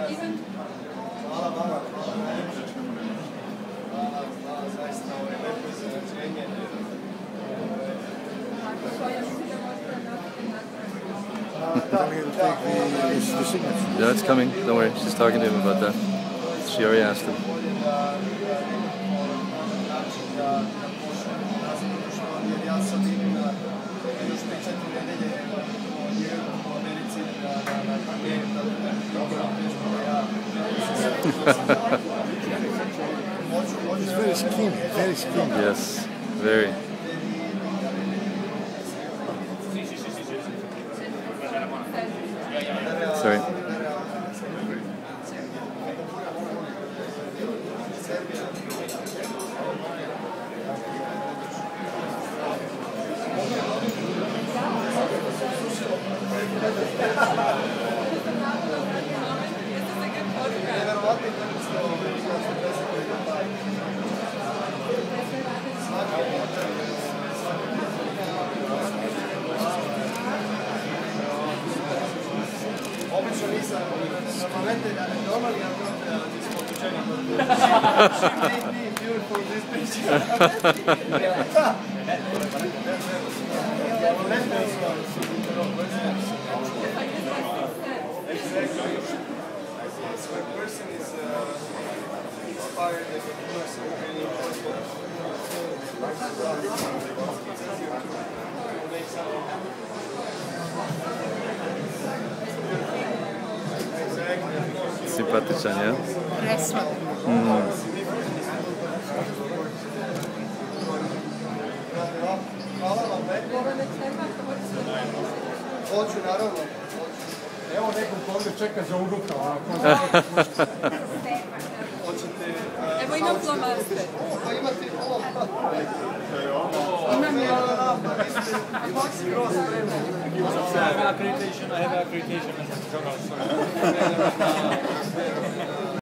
Hvala vama, hvala najljepše. Hvala, zaista lepo iznenađenje. Yeah, it's coming. Don't worry. She's talking to him about that. She already asked him. It's very skinny, very skinny. Yes, very. Sorry. Obično nisam, normalmente, normally I'm not this photogenic, but she made me beautiful this picture. Exactly. So a person is inspired, like a person really important. It's easier to make something happen. Sympatyczna, nie? Resno. Hvala vam lepo. Hoću, naravno. Evo nekom ko ovdje čeka za unuka. Hoćete... Evo imam flomaster. Pa imate ovo. Imam ja. I have accreditation as a journalist.